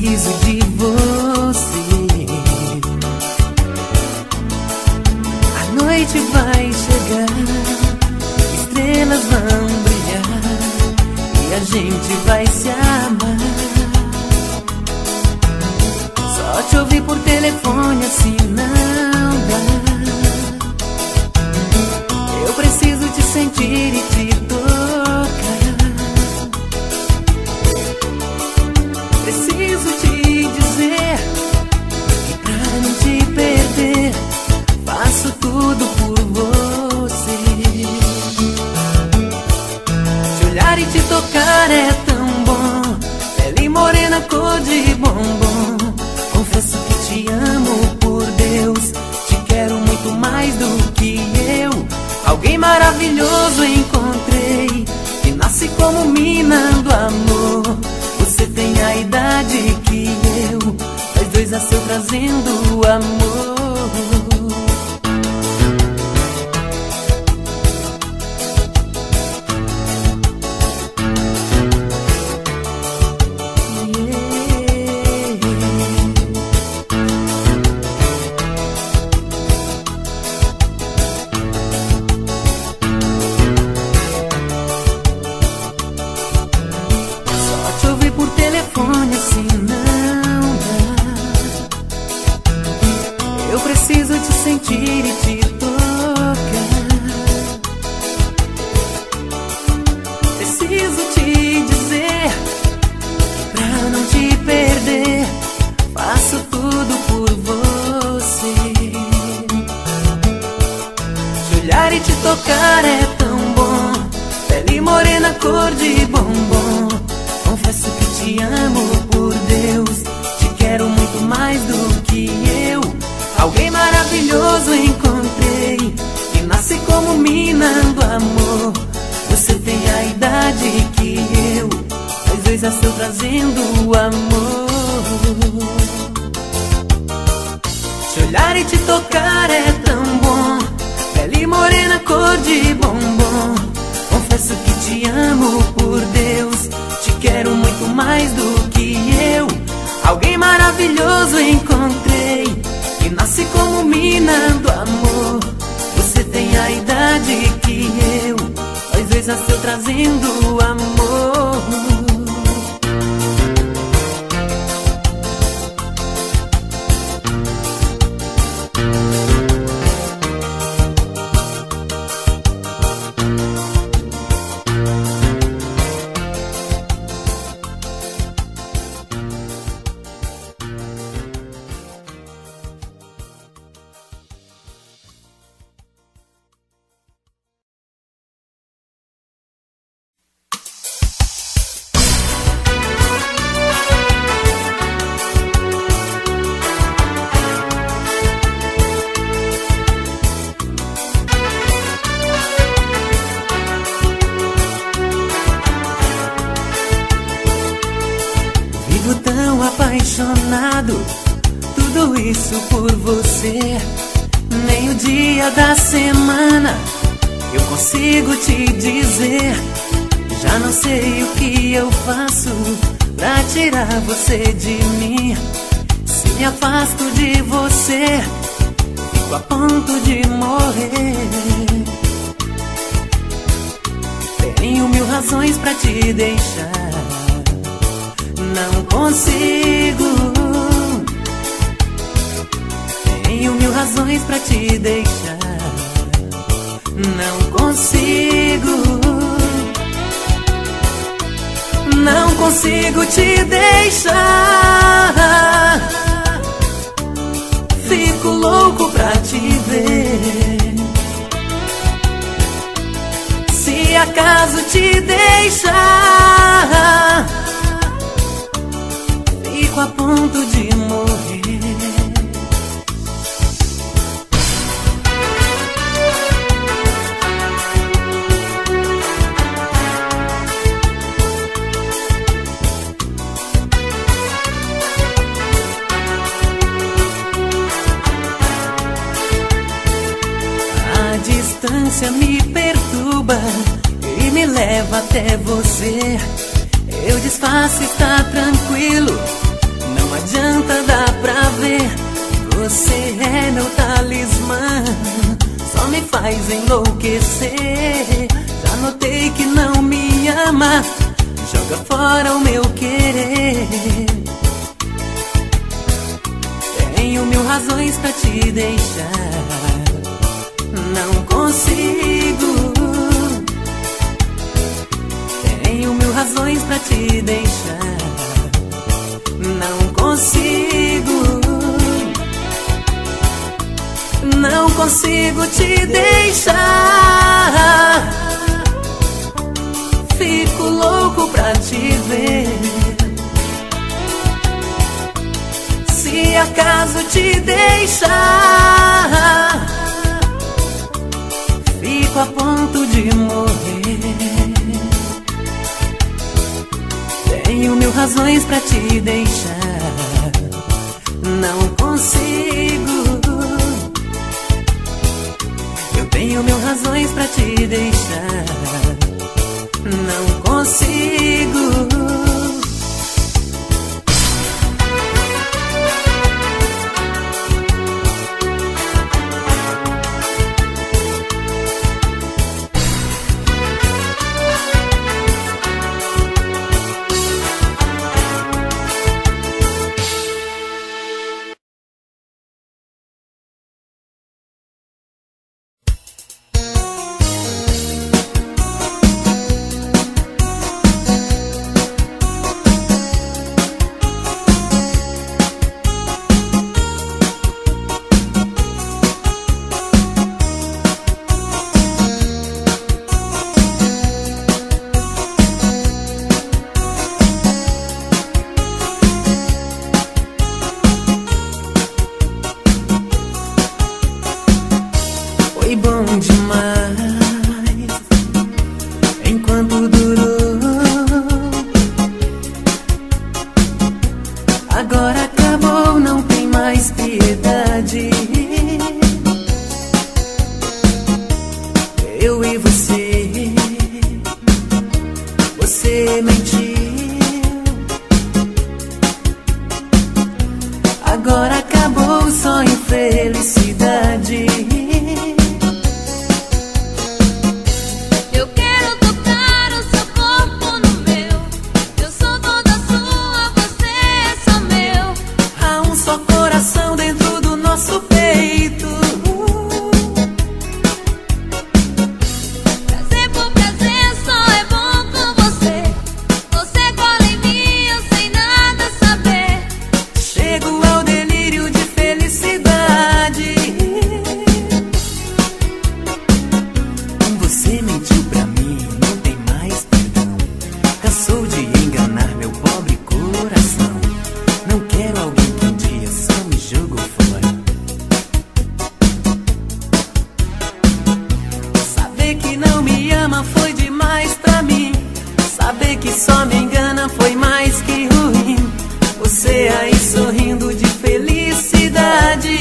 preciso de você. A noite vai chegar, estrelas vão brilhar e a gente vai se amar. Só te ouvir por telefone assim não dá. Eu preciso te sentir e te tocar. Preciso te dizer que pra não te perder faço tudo por você. Te olhar e te tocar é tão bom, pele morena cor de bombom. Confesso que te amo, por Deus, te quero muito mais do que eu. Alguém maravilhoso encontrei, que nasce como mina do amor. Você tem a idade que eu, nós dois a seu trazendo amor. Assim não dá. Eu preciso te sentir e te tocar. Preciso te dizer, pra não te perder, faço tudo por você. Te olhar e te tocar é tão bom, pele morena cor de bombom. Confesso que te amo, por Deus, te quero muito mais do que eu. Alguém maravilhoso encontrei, que nasce como mina do amor. Você tem a idade que eu, nós dois a seu trazendo amor. Te olhar e te tocar é tão bom, pele morena cor de bombom. Confesso que te amo, por Deus, te quero muito mais do que eu. Alguém maravilhoso encontrei, que nasce como mina do amor. Você tem a idade que eu, nós dois a seu trazendo amor. Apaixonado, tudo isso por você. Nem o dia da semana eu consigo te dizer. Já não sei o que eu faço pra tirar você de mim. Se me afasto de você, fico a ponto de morrer. Tenho mil razões pra te deixar, não consigo. Tenho mil razões pra te deixar, não consigo. Não consigo te deixar. Fico louco pra te ver. Se acaso te deixar, fico a ponto de morrer. A distância me perturba e me leva até você. Eu disfarço, está tranquilo, não você é meu talismã, só me faz enlouquecer. Já notei que não me ama, joga fora o meu querer. Tenho mil razões pra te deixar, não consigo. Tenho mil razões pra te deixar, não consigo. Não consigo te deixar. Fico louco pra te ver. Se acaso te deixar, fico a ponto de morrer. Tenho mil razões pra te deixar, não consigo. Eu tenho mil razões pra te deixar, não consigo. Foi bom demais enquanto durou. Agora acabou, não tem mais piedade. Eu e você, você mentiu. Agora acabou, só infelicidade. Foi demais pra mim. Saber que só me engana foi mais que ruim. Você aí sorrindo de felicidade.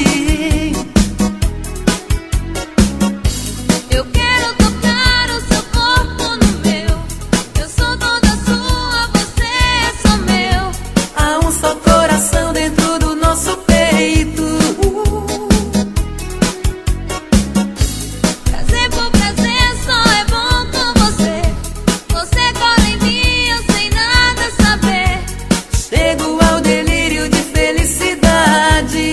Eu quero tocar o seu corpo no meu. Eu sou toda sua, você é só meu. Há um só coração dentro do nosso peito. Prazer por prazer só é bom com você. Você cola em mim, eu sem nada saber. Chego ao delírio de felicidade.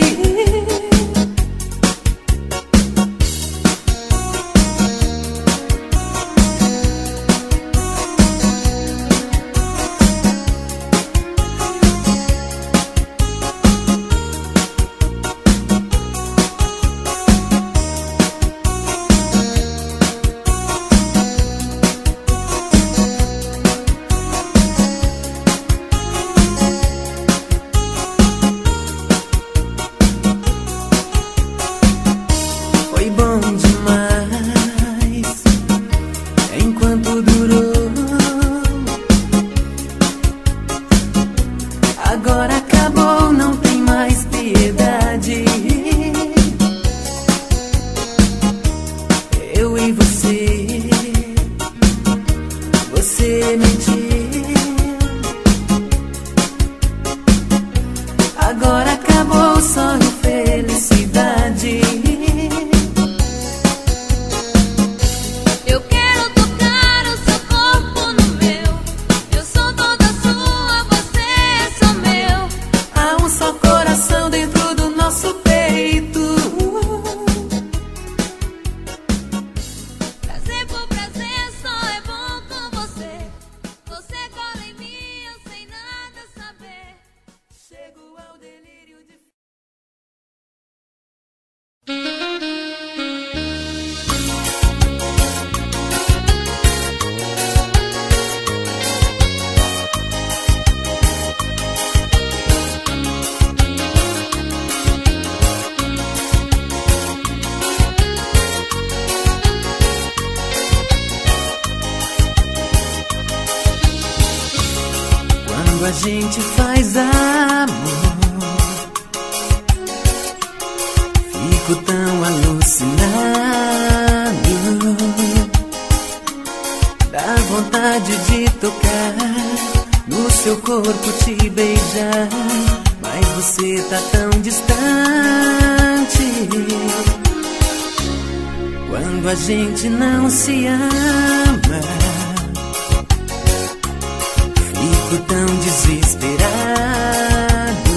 Foi bom demais enquanto durou. Agora acabou, não tem mais piedade. Eu e você, você mentiu. Agora acabou, só infelicidade. gente faz amor, fico tão alucinado, dá vontade de tocar no seu corpo, te beijar, mas você tá tão distante. Quando a gente não se ama, fico tão desesperado.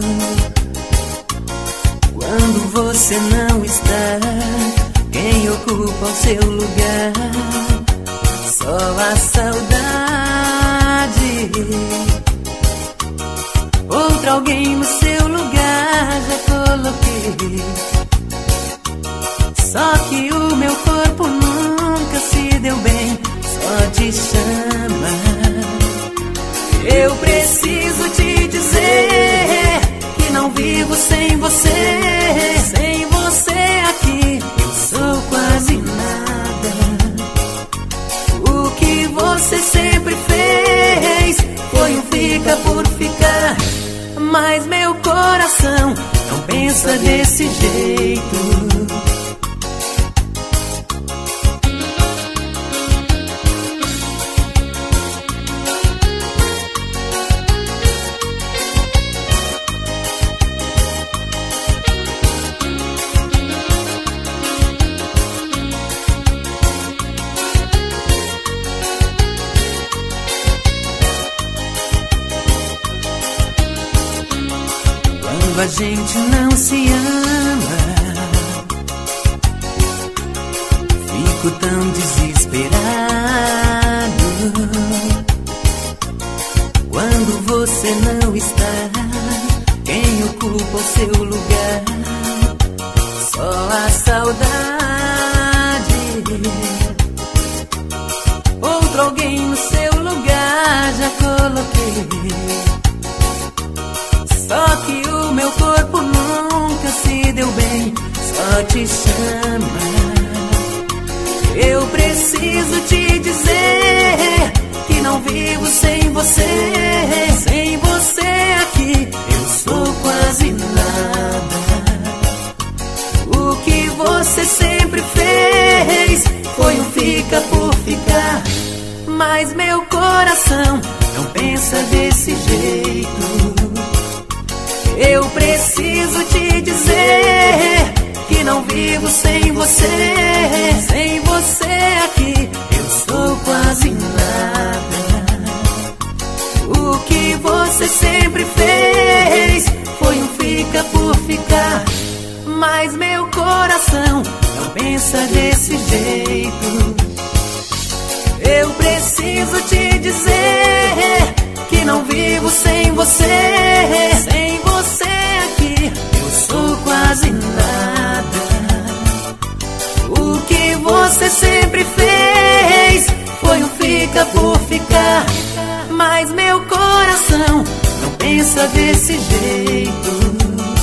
Quando você não está, quem ocupa o seu lugar? Só a saudade. Outro alguém no seu lugar já coloquei. Só que o meu corpo nunca se deu bem, só te chama. Eu preciso te dizer que não vivo sem você. Sem você aqui eu sou quase nada. O que você sempre fez foi um fica por ficar, mas meu coração não pensa desse jeito. Quando a gente não se ama, fico tão desesperado. Quando você não está, quem ocupa o seu lugar? Só a saudade. Outro alguém no seu lugar já coloquei. Só que o meu corpo nunca se deu bem, só te chama. Eu preciso te dizer que não vivo sem você. Sem você aqui eu sou quase nada. O que você sempre fez foi um fica por ficar, mas meu coração não pensa desse jeito. Eu preciso te dizer que não vivo sem você. Sem você aqui eu sou quase nada. O que você sempre fez foi um fica por ficar, mas meu coração não pensa desse jeito. Eu preciso te dizer que não vivo sem você. Sem você aqui eu sou quase nada. O que você sempre fez foi um fica por ficar, mas meu coração não pensa desse jeito.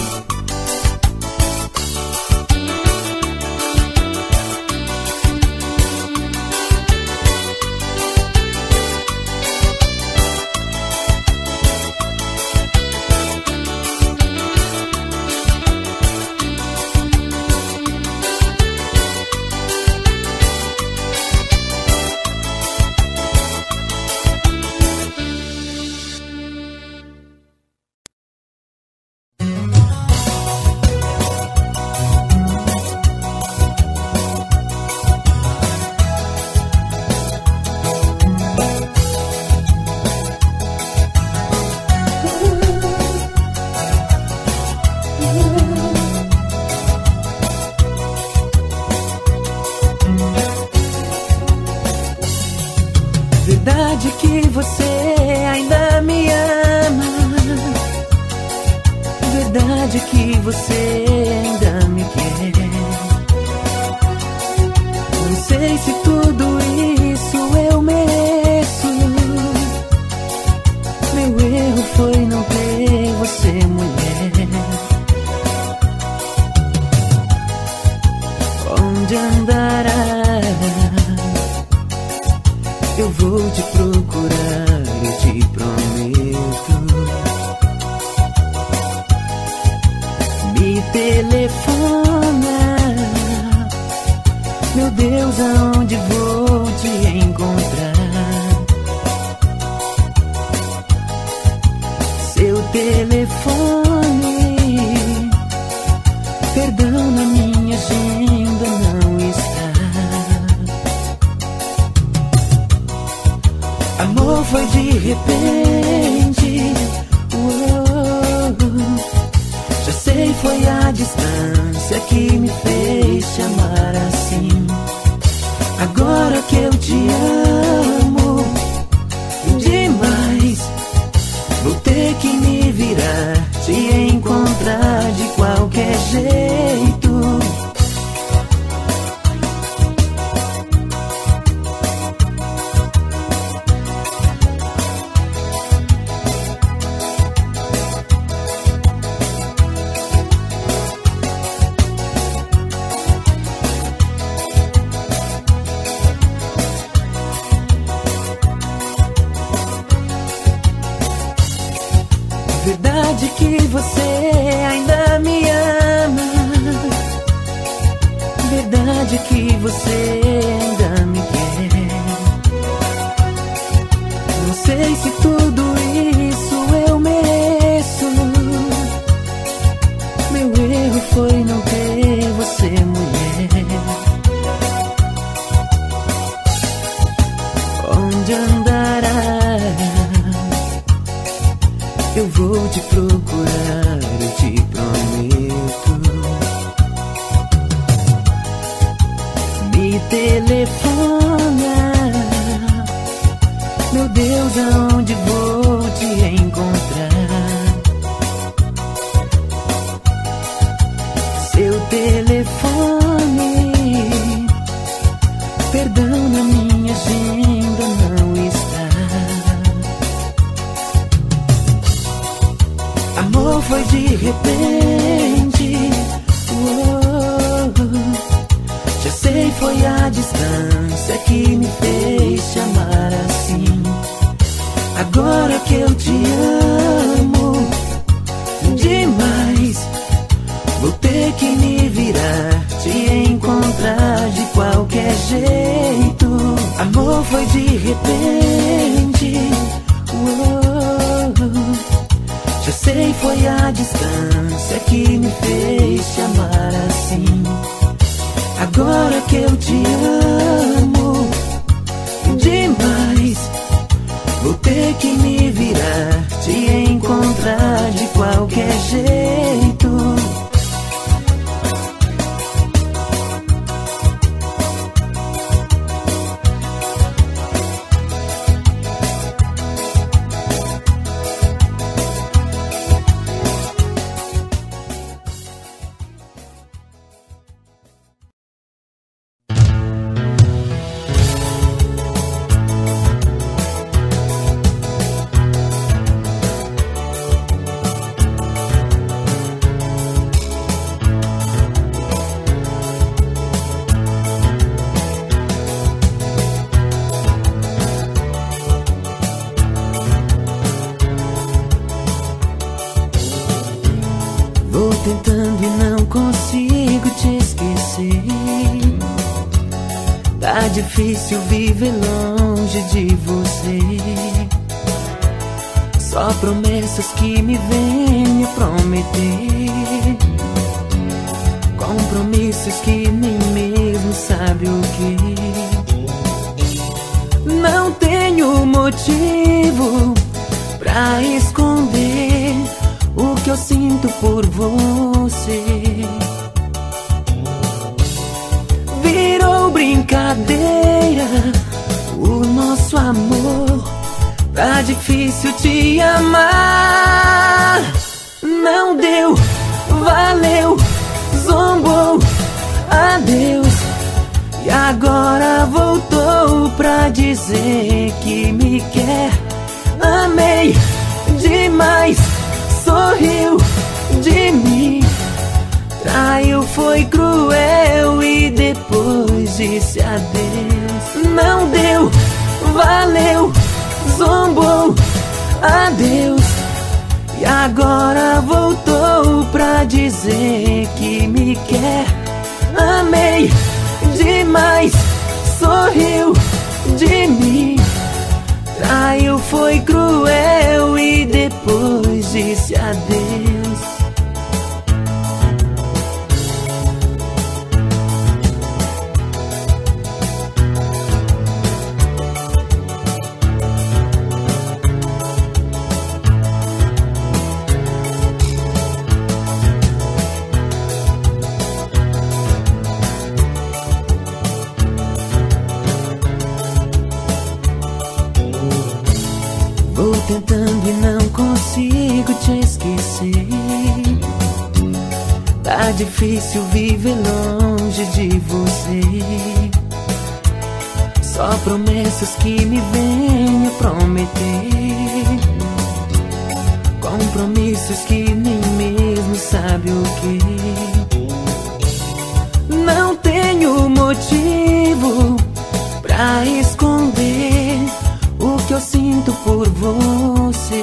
Verdade que você ainda me ama. Verdade que você ainda me quer. Não sei se tudo isso eu mereço. Meu erro foi não ter você, mulher. Onde andará? Eu vou te procurar, eu te prometo. telefona. Meu Deus, aonde vou te encontrar? Seu telefone, perdão, na minha agenda não está. Amor, foi de repente. Já sei, foi a distância que me fez te amar assim. Agora que eu te amo demais, vou ter que me virar, te encontrar de qualquer jeito. Verdade que você ainda me ama. Verdade que você ainda me quer. Não sei se tudo isso eu mereço. Meu erro foi não ter você, mulher. Onde andará? Eu vou te procurar, eu te prometo. Me telefona. Meu Deus, aonde vou te encontrar? Seu telefone, perdão, na minha agenda não está. Amor, foi de repente. Já sei, foi a distância que me fez te amar assim. Agora que eu te amo demais, vou ter que me virar, te encontrar de qualquer jeito. Amor, foi de repente. Já sei, foi a distância que me fez te amar assim. Agora que eu te amo demais, vou ter que me virar, te encontrar de qualquer jeito. Tentando e não consigo te esquecer. Tá difícil viver longe de você. Só promessas que me vêm me prometer. Compromissos que nem mesmo sabe o que. Não tenho motivo pra esconder o que eu sinto por você. Virou brincadeira o nosso amor. Tá difícil te amar. Não deu, valeu, zombou, adeus. E agora voltou pra dizer que me quer. Amei demais, sorriu de mim, traiu, foi cruel e depois disse adeus. Não deu, valeu, zombou, adeus. E agora voltou pra pra dizer que me quer. Amei demais, sorriu de mim, traiu, foi cruel e depois disse adeus. Vou tentando e não consigo te esquecer. Tá difícil viver longe de você. Só promessas que me venho prometer, compromissos que nem mesmo sabe o que. Não tenho motivo pra esconder o que eu sinto por você.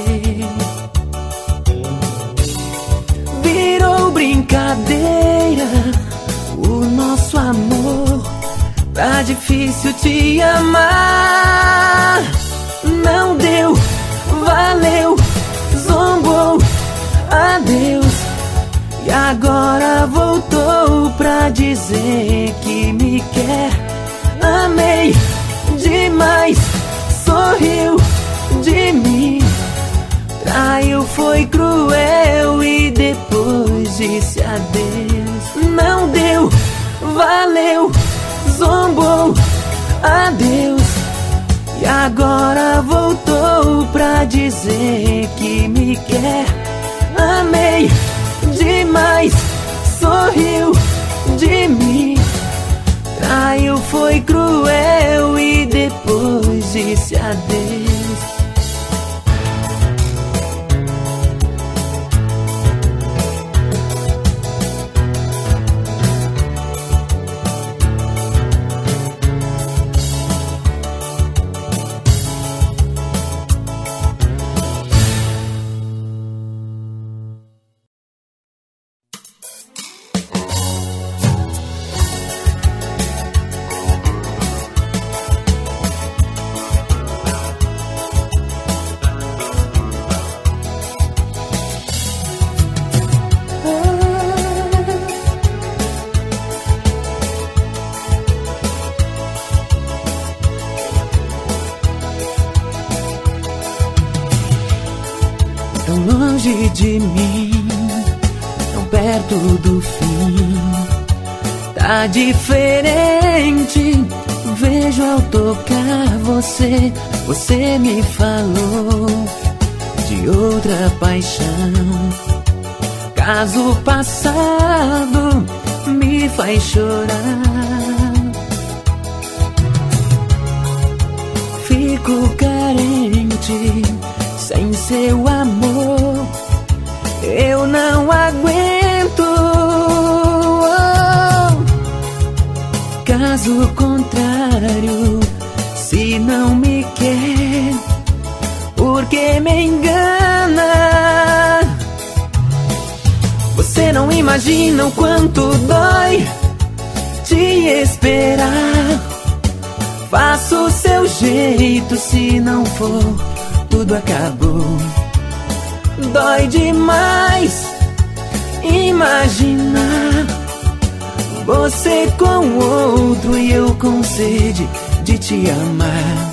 Virou brincadeira o nosso amor, tá difícil te amar. Não deu, valeu, zombou, adeus. E agora voltou pra dizer que me quer. Amei demais, sorriu de mim, traiu, foi cruel e depois disse adeus. Não deu, valeu, zombou, adeus. E agora voltou pra dizer que me quer. Amei demais, sorriu de mim, traiu, foi cruel e depois disse adeus. Tão longe de mim, tão perto do fim, tá diferente. Vejo ao tocar você, você me falou de outra paixão. Caso passado me faz chorar. Fico carente sem seu amor, eu não aguento. Caso contrário, se não me quer, por que me engana? Você não imagina o quanto dói te esperar. Faça o seu jeito, se não for, tudo acabou. Dói demais imaginar você com outro e eu com sede de te amar.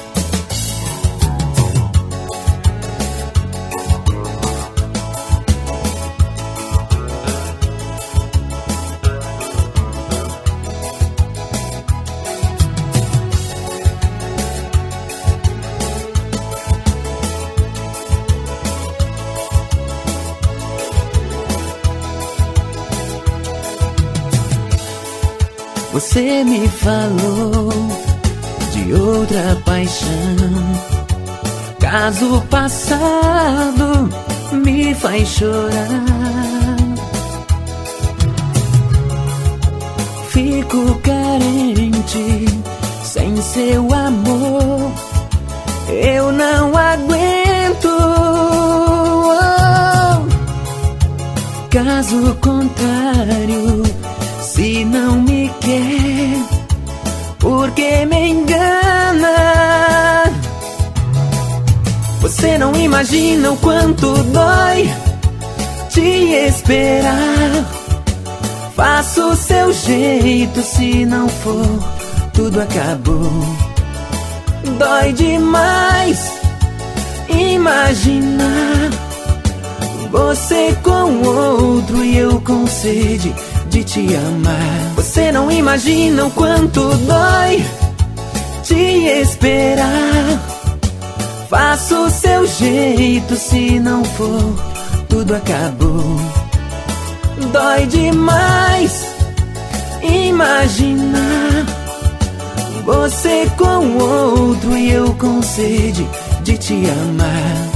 Você me falou de outra paixão. Caso passado me faz chorar. Fico carente sem seu amor, eu não aguento. caso contrário, se não me quer, por que me engana? Você não imagina o quanto dói te esperar. Faça o seu jeito, se não for, tudo acabou. Dói demais imaginar você com outro e eu com sede de te amar. Você não imagina o quanto dói te esperar. Faça o seu jeito, se não for, tudo acabou. Dói demais imaginar você com outro e eu com sede de te amar.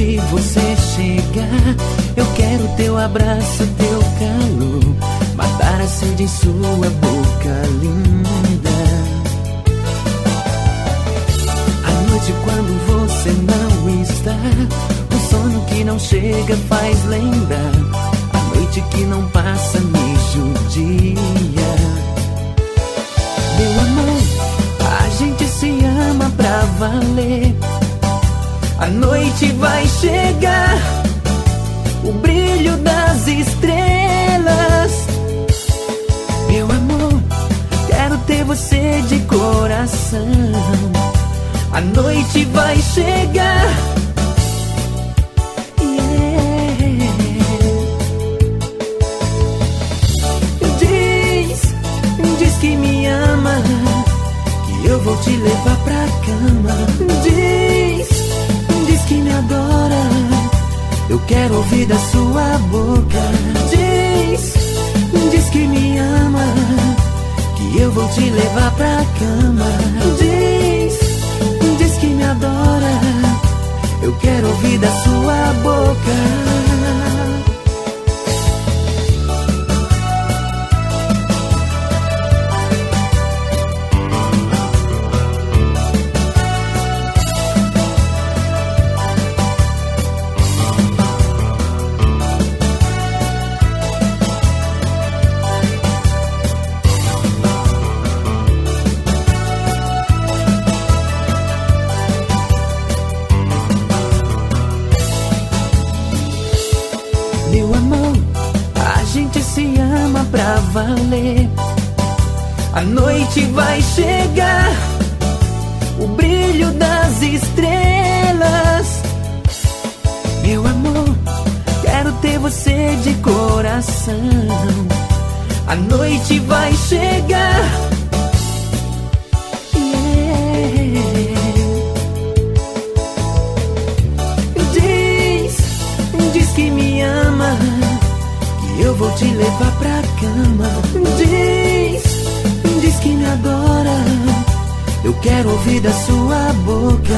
onde você chegar, eu quero teu abraço, teu calor, matar a sede em sua boca linda. À noite quando você não está, o sono que não chega faz lembrar a noite que não passa me judia. Meu amor, a gente se ama pra valer. A noite vai chegar, o brilho das estrelas. Meu amor, quero ter você de coração. A noite vai chegar. Diz que me ama, que eu vou te levar pra cama. Diz que me adora, eu quero ouvir da sua boca. Diz que me ama, que eu vou te levar pra cama. Diz que me adora, eu quero ouvir da sua boca. Pra valer, a noite vai chegar, o brilho das estrelas. Meu amor, quero ter você de coração. A noite vai chegar. Diz que me ama, eu vou te levar pra cama. Diz que me adora, eu quero ouvir da sua boca.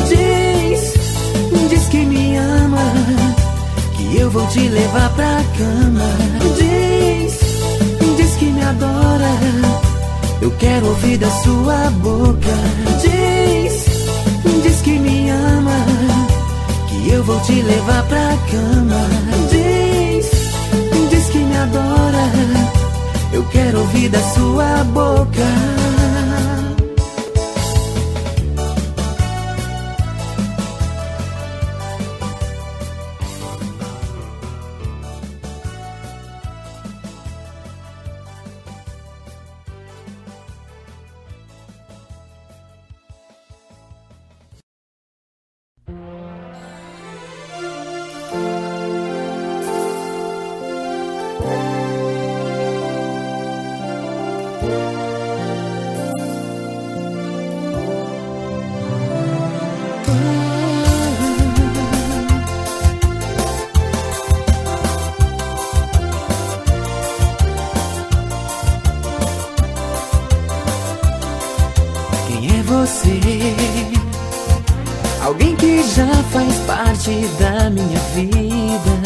Diz que me ama, que eu vou te levar pra cama. Diz que me adora, eu quero ouvir da sua boca. Diz que me ama, que eu vou te levar pra cama. Diz que me adora, eu quero ouvir da sua boca. Alguém que já faz parte da minha vida.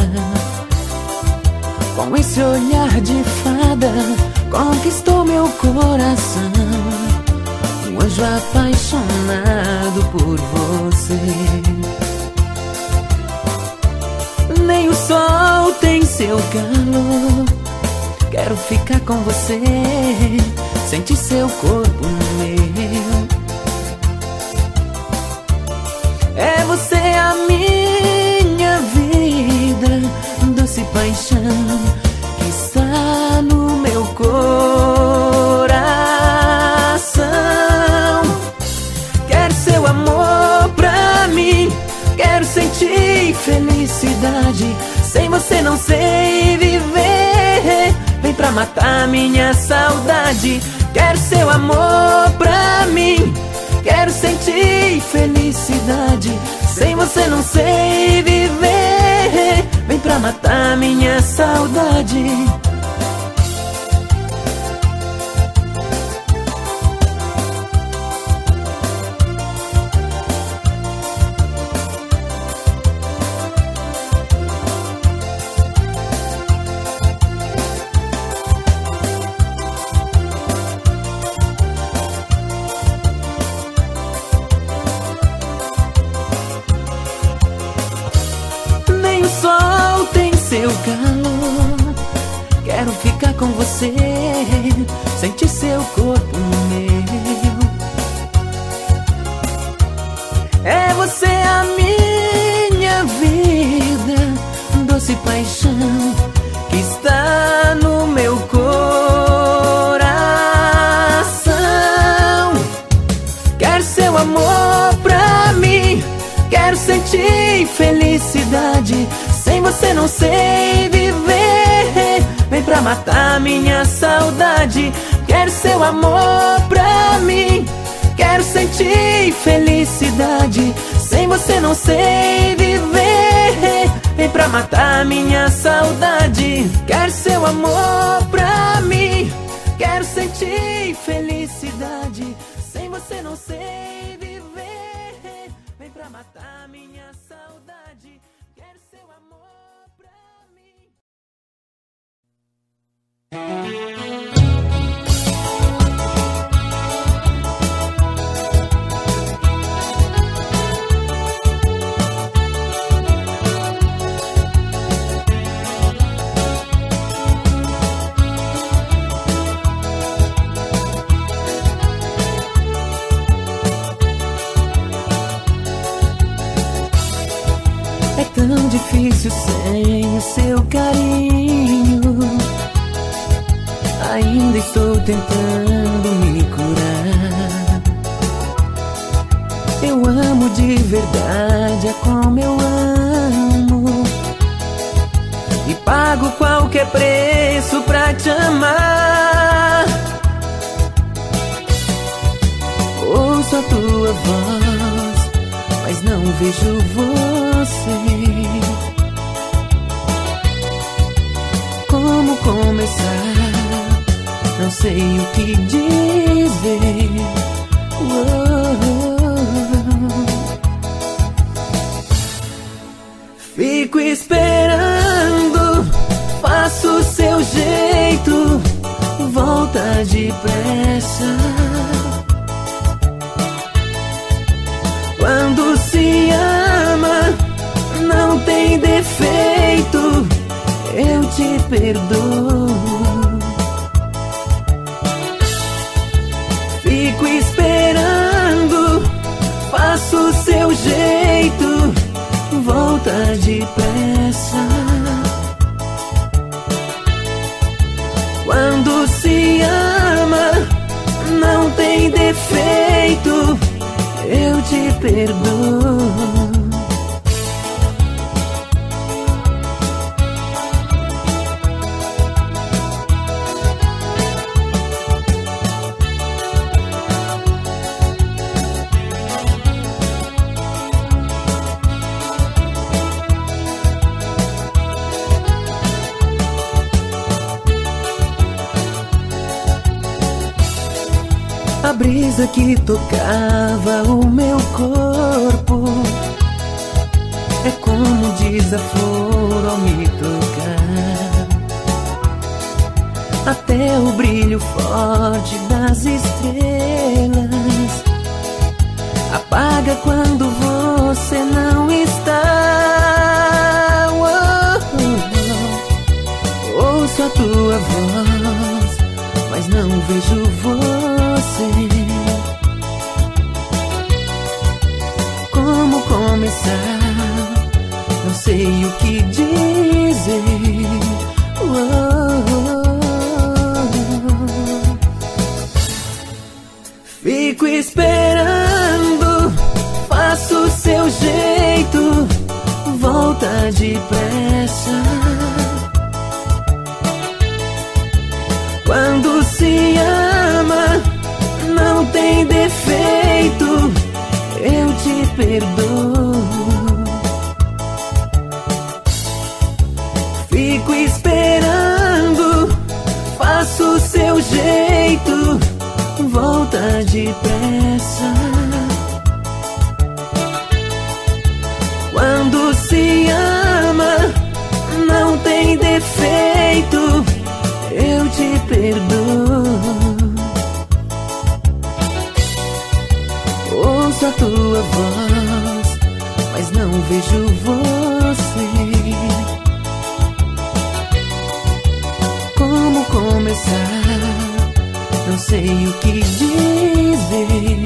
Com esse olhar de fada, conquistou meu coração. Um anjo apaixonado por você. Nem o sol tem seu calor. Quero ficar com você, sentir seu corpo no meu. É você a minha vida, doce paixão que está no meu coração. Quero seu amor pra mim, quero sentir felicidade. Sem você não sei viver, vem pra matar minha saudade. Quero seu amor pra mim, quero sentir felicidade. Sem você não sei viver, vem pra matar minha saudade. Quero ficar com você, sentir seu corpo no meu. É você a minha vida, doce paixão que está no meu coração. Quero seu amor pra mim, quero sentir felicidade. Sem você não sei viver, vem pra matar minha saudade. Quero seu amor pra mim, quero sentir felicidade. Sem você não sei viver, vem pra matar minha saudade. Quero seu amor pra mim, quero sentir felicidade. Sem você não sei viver, vem pra matar minha saudade. Quero seu amor pra mim. É tão difícil sem o seu carinho. Ainda estou tentando me curar. Eu amo de verdade, é como eu amo, e pago qualquer preço pra te amar. Ouço a tua voz, mas não vejo você. Como começar? Não sei o que dizer. Fico esperando, faço o seu jeito, volta depressa. Quando se ama, não tem defeito, eu te perdoo. Fico esperando, faço o seu jeito, volta depressa. Quando se ama, não tem defeito, eu te perdoo. A brisa que tocava o meu corpo é como um desaforo ao me tocar. Até o brilho forte das estrelas apaga quando você não está. Ouço a tua voz, mas não vejo você. Como começar? Não sei o que dizer. Fico esperando, faço o seu jeito, volta depressa. Quando se ama, não tem defeito, eu te perdoo. Fico esperando, faço o seu jeito, volta depressa. Quando se ama, não tem defeito, eu te perdoo. Ouço a tua voz, mas não vejo você. Como começar, não sei o que dizer.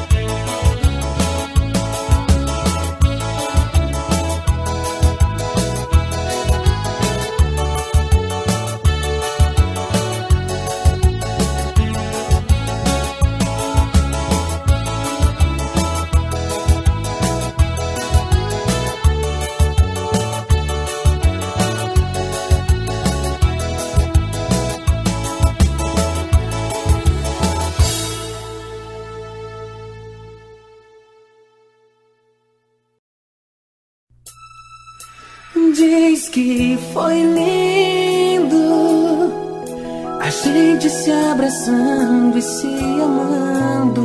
Diz que foi lindo, a gente se abraçando e se amando,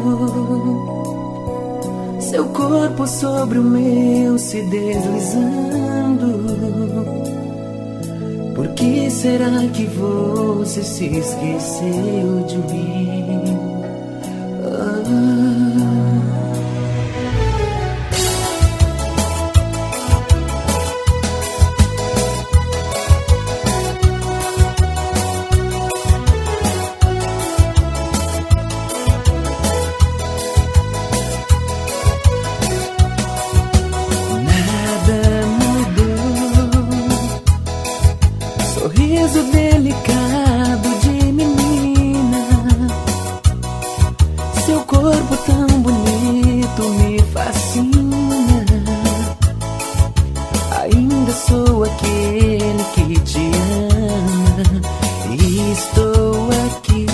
seu corpo sobre o meu se deslizando. Por que será que você se esqueceu de mim? Delicado de menina, seu corpo tão bonito me fascina. Ainda sou aquele que te ama e estou aqui.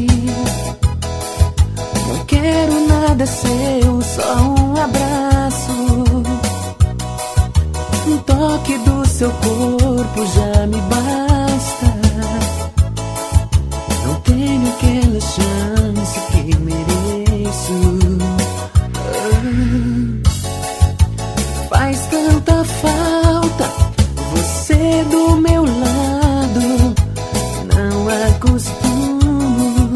Não quero nada seu, só um abraço. Um toque do seu corpo já me basta. Tenho aquela chance que mereço. Faz tanta falta você do meu lado, não acostumo.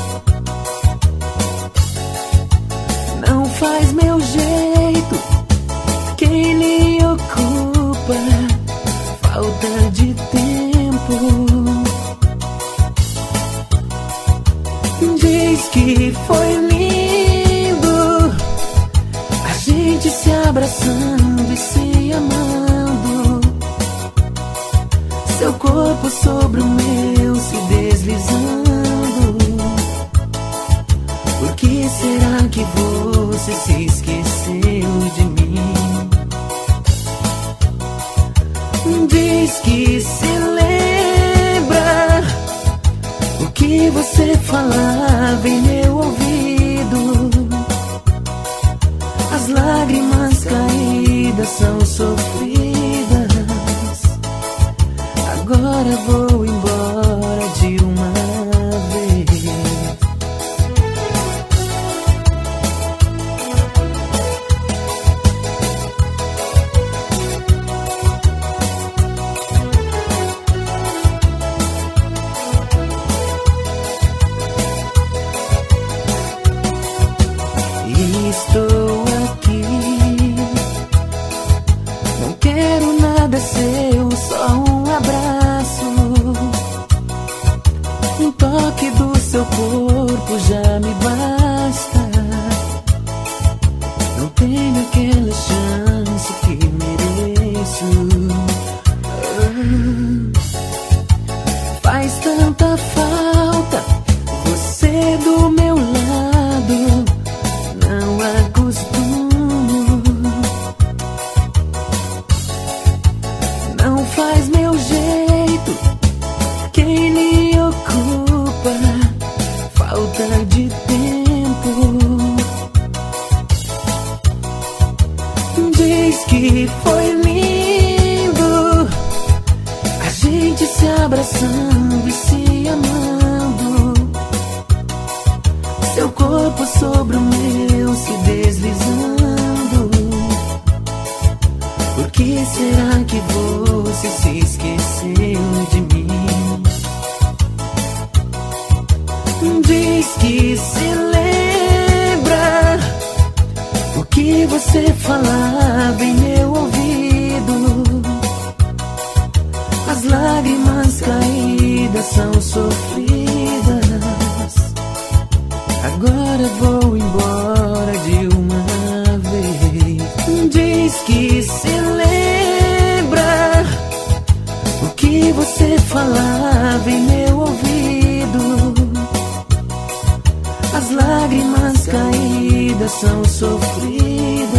Não faz meu jeito, quem lhe ocupa? Falta de tempo. Diz que foi lindo, a gente se abraçando e se amando, seu corpo sobre o meu se deslizando. Por que será que você se esqueceu de mim? Diz que se lembra o que você falava em meu ouvido. As lágrimas caídas são sofridas. Agora vou embora de uma vez. Estou aqui, não quero nada seu, só um abraço. Um toque do seu corpo já me basta. Não tenho aquela chance que mereço. Faz tanta falta você do meu lado, não acostumo. Não faz meu jeito, quem lhe ocupa? Falta de tempo. Diz que foi lindo, a gente se abraçando e se amando, seu corpo sobre o meu se deslizando. Por que será que você se esqueceu de mim? Diz que se lembra o que você falava em meu ouvido. As lágrimas caíram caídas são sofridas. Agora vou embora de uma vez. Diz que se lembra o que você falava em meu ouvido. As lágrimas caídas são sofridas.